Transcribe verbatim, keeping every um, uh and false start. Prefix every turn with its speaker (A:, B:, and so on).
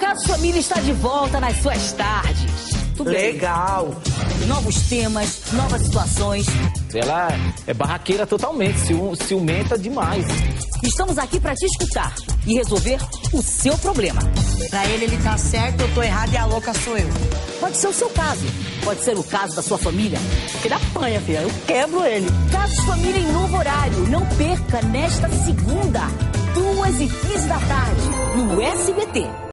A: Casos Família está de volta nas suas tardes. Tudo
B: Legal.
A: bem? Novos temas, novas situações.
C: Ela é barraqueira totalmente, ciu- ciumenta demais.
A: Estamos aqui para te escutar e resolver o seu problema.
B: Pra ele, ele tá certo, eu tô errado e a louca sou eu.
A: Pode ser o seu caso, pode ser o caso da sua família.
B: Ele apanha, filha, eu quebro ele.
A: Casos Família em novo horário. Não perca nesta segunda, duas e quinze da tarde, no S B T.